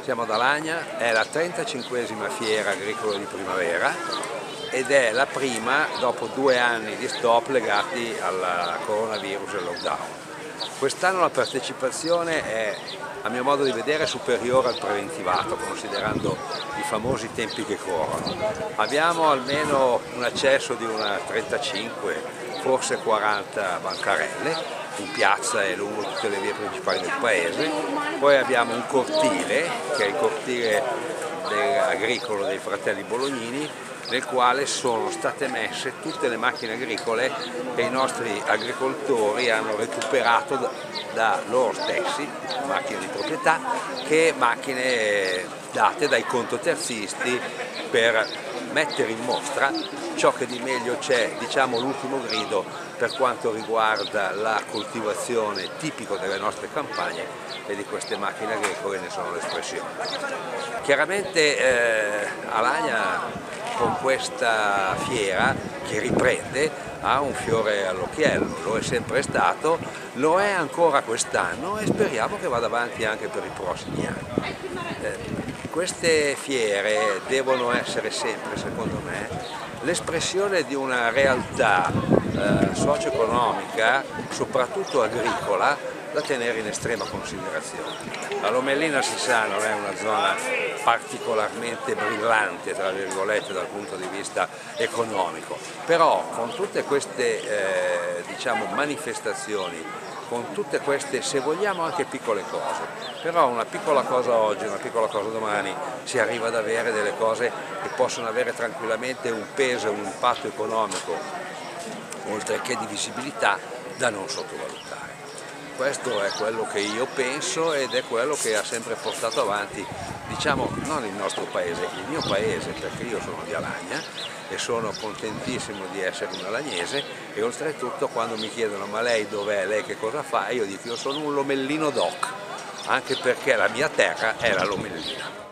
Siamo ad Alagna, è la 35esima fiera agricola di primavera ed è la prima dopo 2 anni di stop legati al coronavirus e al lockdown. Quest'anno la partecipazione è, a mio modo di vedere, superiore al preventivato, considerando i famosi tempi che corrono. Abbiamo almeno un accesso di una 35, forse 40 bancarelle, in piazza e lungo tutte le vie principali del paese. Poi abbiamo un cortile, che è il cortile agricolo dei Fratelli Bolognini, nel quale sono state messe tutte le macchine agricole che i nostri agricoltori hanno recuperato da loro stessi, macchine di proprietà, che macchine date dai contoterzisti per mettere in mostra ciò che di meglio c'è, diciamo l'ultimo grido, per quanto riguarda la coltivazione tipico delle nostre campagne, e di queste macchine agricole ne sono l'espressione. Chiaramente Alagna con questa fiera che riprende ha un fiore all'occhiello, lo è sempre stato, lo è ancora quest'anno e speriamo che vada avanti anche per i prossimi anni. Queste fiere devono essere sempre, secondo me, l'espressione di una realtà socio-economica, soprattutto agricola, da tenere in estrema considerazione. La Lomellina, si sa, non è una zona particolarmente brillante, tra virgolette, dal punto di vista economico, però con tutte queste diciamo, manifestazioni, con tutte queste, se vogliamo, anche piccole cose, però una piccola cosa oggi, una piccola cosa domani, si arriva ad avere delle cose che possono avere tranquillamente un peso e un impatto economico, oltre che di visibilità, da non sottovalutare. Questo è quello che io penso ed è quello che ha sempre portato avanti, diciamo, non il nostro paese, il mio paese, perché io sono di Alagna e sono contentissimo di essere un alagnese, e oltretutto quando mi chiedono ma lei dov'è, lei che cosa fa, io dico io sono un lomellino doc, anche perché la mia terra è la Lomellina.